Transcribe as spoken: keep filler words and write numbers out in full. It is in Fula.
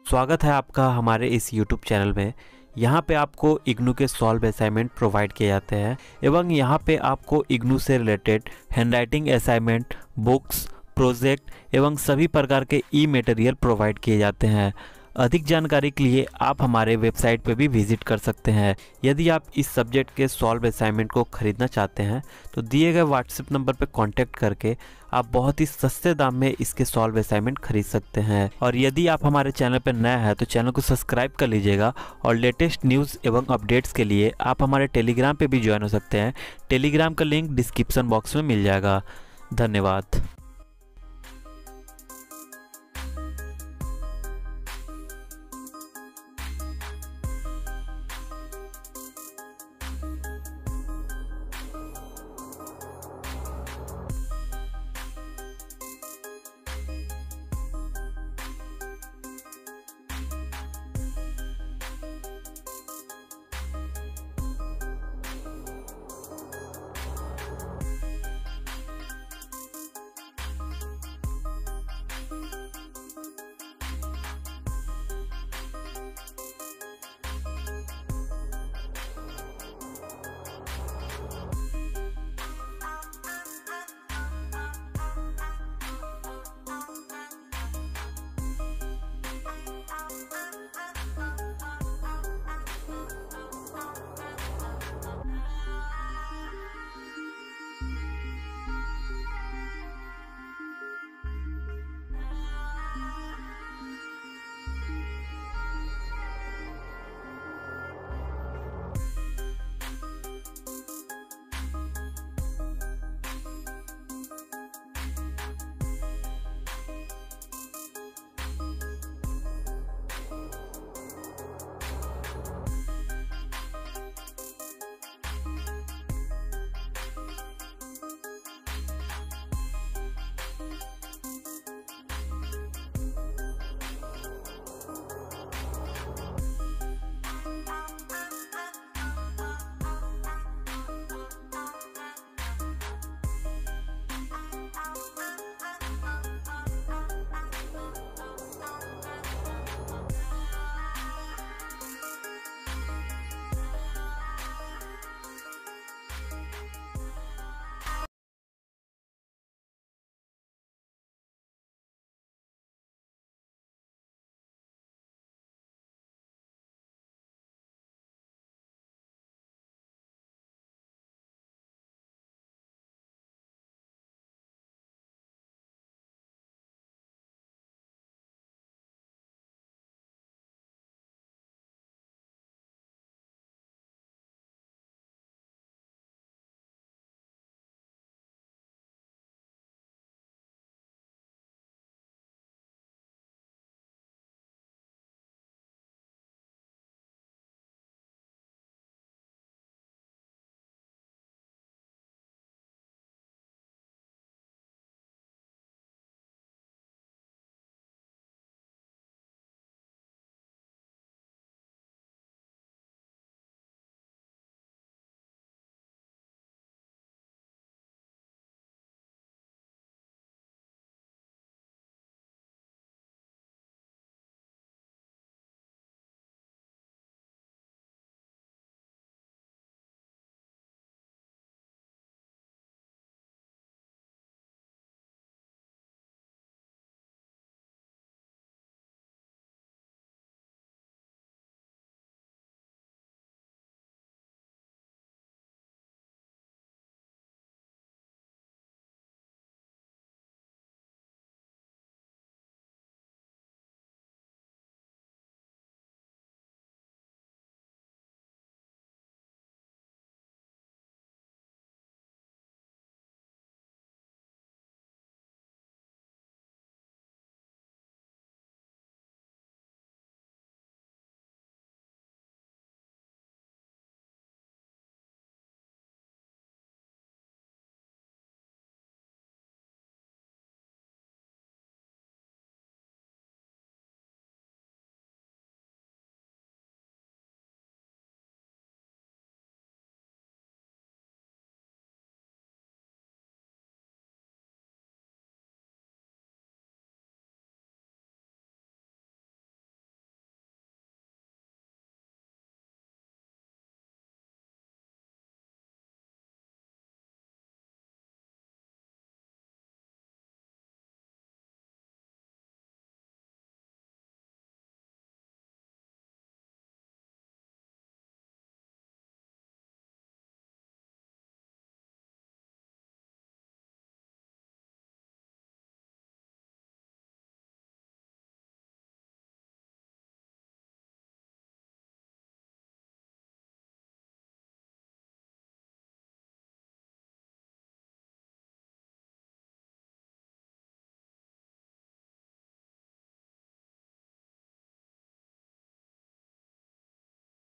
स्वागत है आपका हमारे इस यूट्यूब चैनल में। यहाँ पे आपको इग्नू के सॉल्व असाइनमेंट प्रोवाइड किए जाते हैं एवं यहाँ पे आपको इग्नू से related handwriting assignment, books, project एवं सभी प्रकार के ई मटेरियल प्रोवाइड किए जाते हैं। अधिक जानकारी के लिए आप हमारे वेबसाइट पे भी विजिट कर सकते हैं। यदि आप इस सब्जेक्ट के सॉल्व असाइनमेंट को खरीदना चाहते हैं तो दिए गए व्हाट्सएप नंबर पर कांटेक्ट करके आप बहुत ही सस्ते दाम में इसके सॉल्व असाइनमेंट खरीद सकते हैं। और यदि आप हमारे चैनल पर नया है तो चैनल को सब्सक्राइब कर लीजिएगा और लेटेस्ट न्यूज़ एवं अपडेट्स के लिए आप हमारे टेलीग्राम पे भी ज्वाइन हो सकते हैं। टेलीग्राम का लिंक डिस्क्रिप्शन बॉक्स में मिल जाएगा। धन्यवाद।